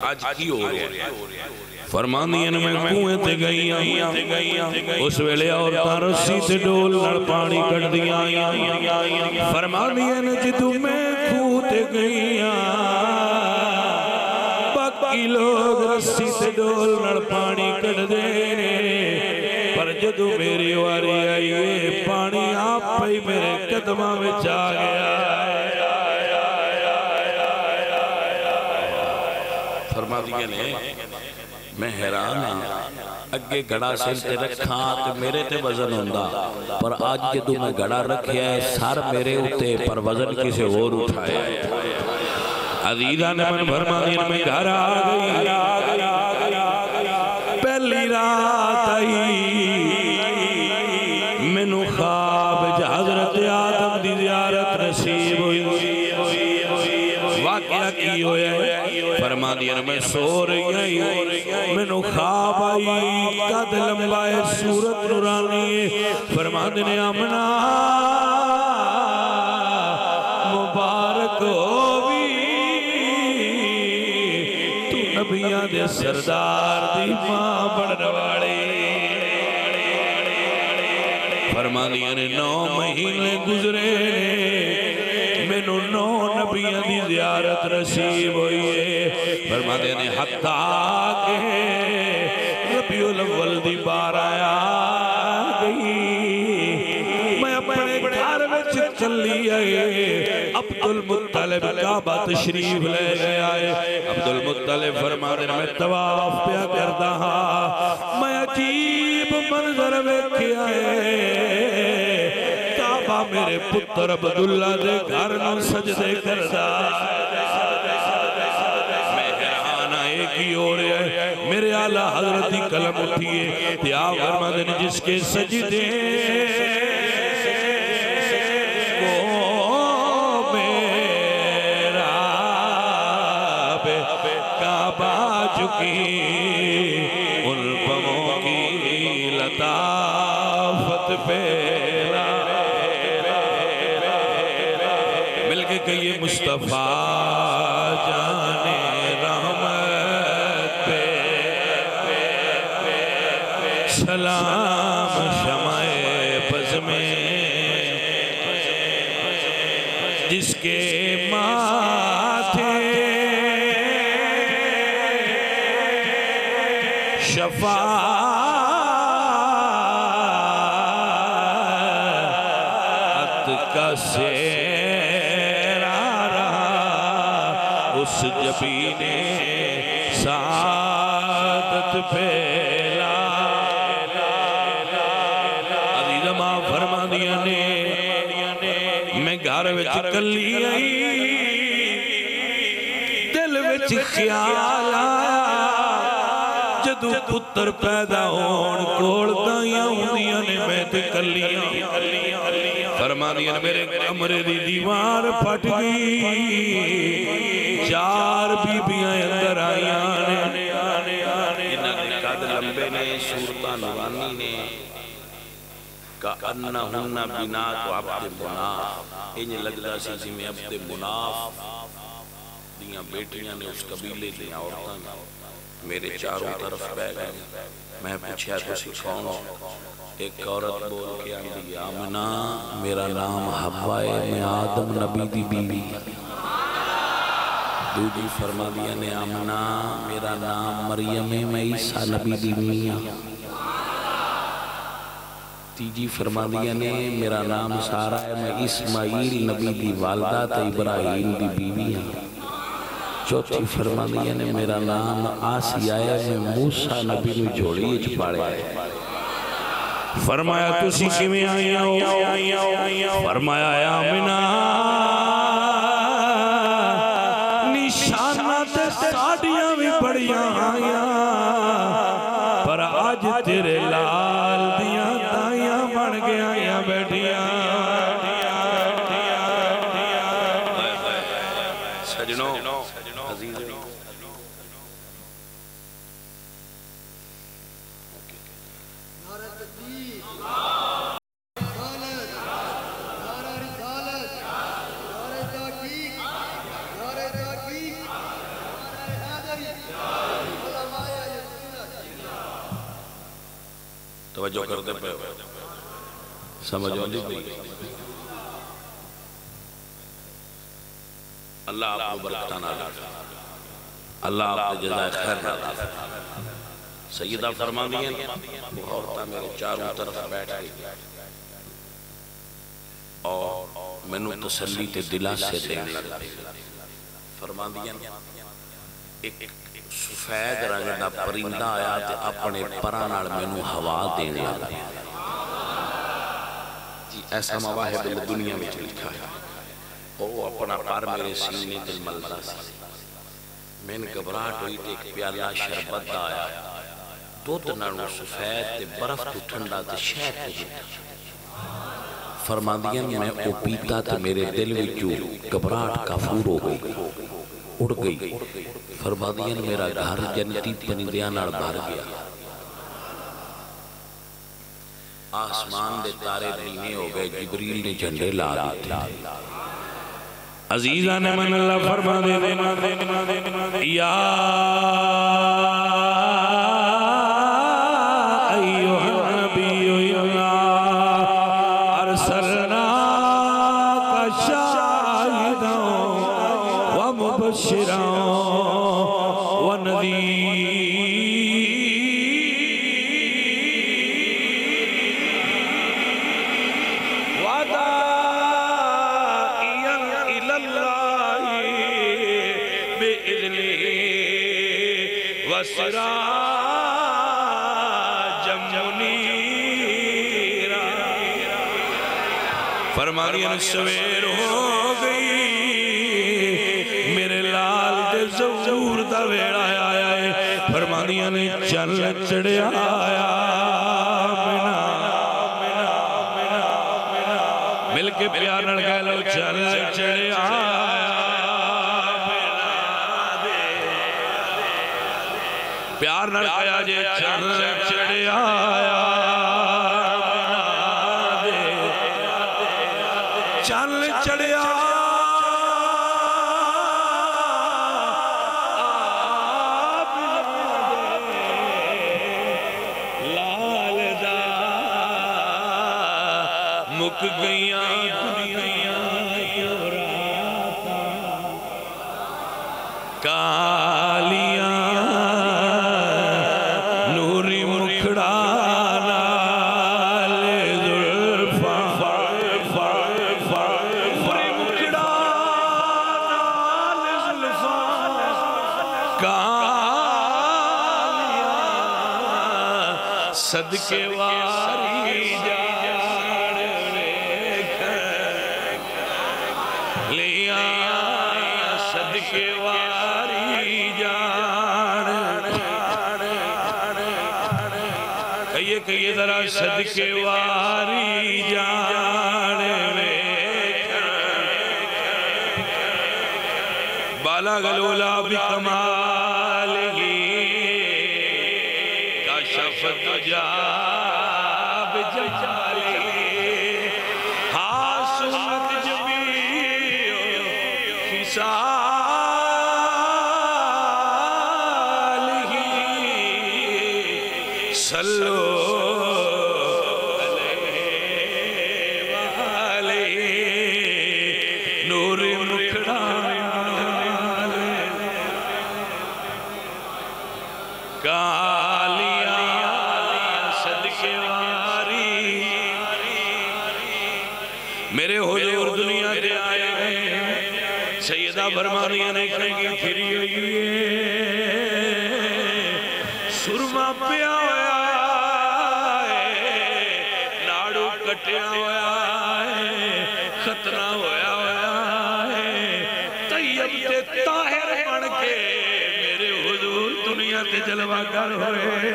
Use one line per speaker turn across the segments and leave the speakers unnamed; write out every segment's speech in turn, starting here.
آج کی ہو گیا فرمانیاں میں کوئیں تے گئیاں اس ویلے عورتاں رسی تے ڈول نڑ پانی کٹ دیاں فرمانیاں جدو میں کوئیں تے گئیاں باقی لوگ رسی تے ڈول نڑ پانی کٹ دینے پر جدو میری واری آئیے پانی آپ پہ میرے قدمہ میں چاہ گیا فرما دیا نے میں حیران ہوں اگے گڑا سر تے رکھاں تے میرے تے وزن ہوندہ پر آج جدو میں گڑا رکھیا ہے سار میرے ہوتے پر وزن کسے اور اٹھایا ہے عزیزہ نے من فرما دیا میں گھر آگئی پہلی رات آئی منو خواب حضرت آدم دی زیارت نصیب ہوئی واقعہ کی ہویا ہے فرما دیا میں سو رہی آئی منو خواب آئی قد لمبائے صورت نورانی فرما دیا آمنا مبارک ہووی تو نبیاں دے سردار دی ماں بڑھنوالے فرما دیا نے 9 مہینے گزرے مینو 9 نبیاں دی زیارت نصیب ہوئی ہے فرما دیا نے حتیٰ کہ ربیع الاول دی بار آیا گئی میں اپنے گھر وچ چلی آئے عبدالمطلب کعبہ تشریف لے گئے آئے عبدالمطلب فرما دیا میں طواف پیا کردا ہاں میں عجیب منظر ویکھے آئے کعبہ میرے پتر عبداللہ دے گھر نو سجدے کردا میں حیران آئے کی ہو رہے ہیں میرے اعلیٰ حضرت قلم اٹھئے تیا فرما دیا جس کے سجدے ان پموں کی لطافت پیلا مل کے کہیے مصطفیٰ جانے رحمت پہ سلام شمع پز میں جس کے ماتھے شفاعت کا سیر آ رہا اس جبین سعادت پھیلا عزیزہ ماں فرما دیا نے میں گھر وچ کلی آئی دل وچ خیال آیا جدو پتر پیدا ہون کوڑ دائیاں ہوندیاں نے میں تے کلیاں فرما دیا میرے کمرے دی دیوار پھٹ گئی 4 بیبیاں اندر آئیاں نے انہاں نے قد لمبے نے صورتاں نورانی نے کأنہن بنات عبد مناف انہیں لگتا سی جی میں عبد مناف دیاں بیٹیاں نے اس قبیلے دیاں عورتاں میرے چاروں طرف بہ گئے میں پوچھا تو کون ایک عورت بول کے آندھی آمنہ میرا نام حوا ہے میں آدم نبی دی بیوی دوجی فرما دیا نے آمنہ میرا نام مریم ہے میں عیسیٰ نبی دی میاں تیجی فرما دیا نے میرا نام سارا ہے میں اسماعیل نبی دی والدہ تا ابراہیم دی بیوی ہوں چوتھی فرما دیا نے میرا نام آسیہ ہے میں موسیٰ نبی میں جوڑی اچ پاڑے آئے فرمایا تسی کی میں آئیا ہو فرمایا آمنہ نشانات ساڑیاں بھی بڑیاں آئیا پر آج تیرے لال دیاں دائیاں بڑھ گیا آئیا بیٹھیاں سجنوں عزیزوں توجہ کرتے پہ سمجھو نہیں پئی اللہ آپ کو برکتہ نازل اللہ آپ کو جزائے خیر نازل سیدہ فرمانی ہیں وہ عورتہ میرے چاروں طرف بیٹھ گئی اور میں نے تسلی تے دلہ سے دین لگا فرمانی ہیں ایک سفید رنگ دا پرندہ آیا تے اپنے پرانال میں نے ہوا دین لگا جی ایسا مواہب دنیا میں لکھا ہے وہ اپنا پر میرے سینے دل ملتا سی میں نے گھبراہٹ ہوئی کہ ایک پیالہ شربت دا آیا دودھ نالوں سفید تے برف تو ٹھنڈا تے شہد تے جتا فرماندیاں میں او پیتا تے میرے دل وچوں گھبراہٹ کافور ہو گئی اڑ گئی فرماندیاں میرا گھر جنتی پرندیاں نال بھر گیا آسمان دے تارے نینے ہو گئے جبریل نے جھنڈے لا دیتے عزیزان من اللہ فرما دے یا فرمانیاں سویر ہو گئی میرے لال دے زور دا ویڑا آیا ہے فرمانیاں نے چل چڑے آیا مل کے پیار نڑ گئے لو چل چڑے آیا پیار نڑ گیا جے چل چڑے آیا چل چڑیا لال دا مک گئیاں دنیا راتا کالیاں نوری مکھڑا صدقے واری جان لیا صدقے واری جان کہیے ذرا صدقے واری جان بالا گلولا بکمال جاب جالی حاسمت جبیو خسالی صلو علیہ وآلہ نور مکھڑا میرے حضور دنیا دے آئے ہیں سیدہ فرمانیاں نے کہیں پھری ہوئی ہے سرما پیا ہویا ہے ناڑو کٹیا ہویا ہے خطرہ ہویا ہے طیب تے طاہر بن کے میرے حضور دنیا تے جلوہ گر ہوئے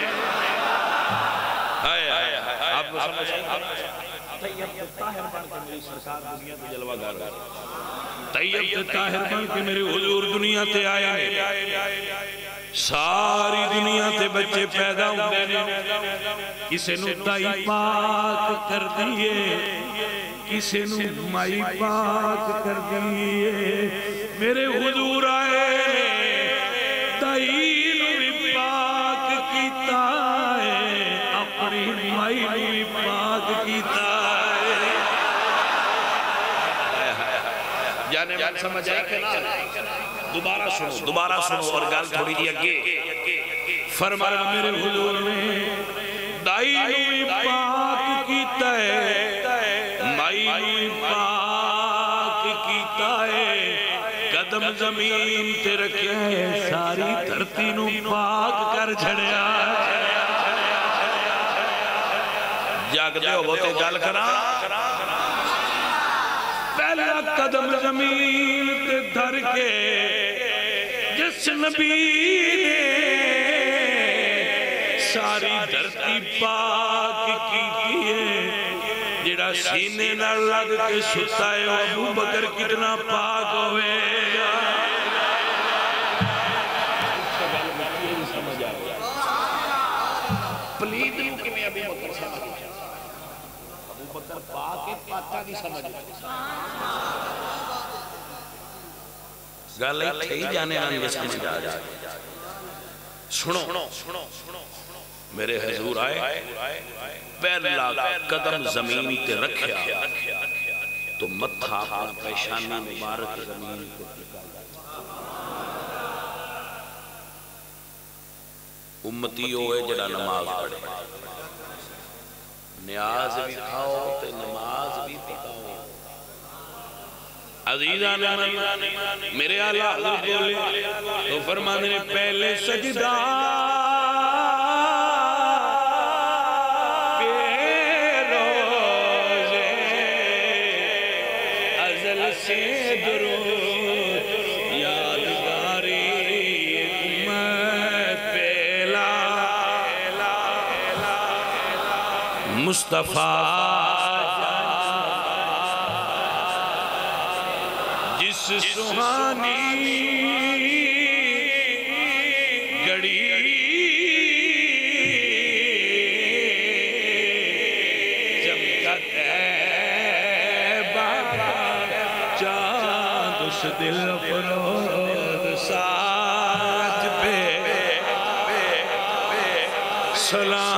آپ کو سمجھیں طیب تے طاہر بن کے میری سرکار دنیا تے جلوہ گر طیب تے طاہر بن کے میرے حضور دنیا تے آیا ہے ساری دنیا تے بچے پیدا ہوتے ہیں کسے نو دائی پاک کر دیئے کسے نو مائی پاک کر دیئے میرے حضور آئے دائی نو بھی پاک کیتا ہے اپنی مائی بھی پاک کیتا ہے جانے من سمجھ آئی کہ نا دوبارہ سنو اور گال تھوڑی دی اگے فرمایا میرے حضور نے دائی بھی پاک کیتا ہے مائی بھی پاک کیتا ہے قدم زمین تے رکھے ہے ساری دھرتی نو پاک کر چھڑیا جاگ دے ہو بہتے گال کرا پہلا قدم زمین تے دھر کے جس نبی نے ساری دھرتی پاک کی ہے جڑا سینے نہ لگ کے ستا ہے ابو بکر کتنا پاک ہوئے پلید نو کہ میں ابھی بکر سمجھ ابو بکر پاک ہے پاکا کی سمجھ گالے تھئی جانے آنگے سمجھ آ جائے سنو میرے حضور آئے پہلا قدم زمین تے رکھیا تو متھا اپنا پیشانی مبارک زمین تے امتی ہوئے جڑا نماز پڑھے نیاز بھی کھاؤ تے نماز بھی پکاؤ عزیزان میرے آلہ حضرت بولے تو فرمانے نے پہلے سجدہ پیروزے ازل سے درود یادگاری امت پہلا مصطفیٰ سہانی گڑی چمکت ہے بابا چاند اس دل فروز ساج پہ سلام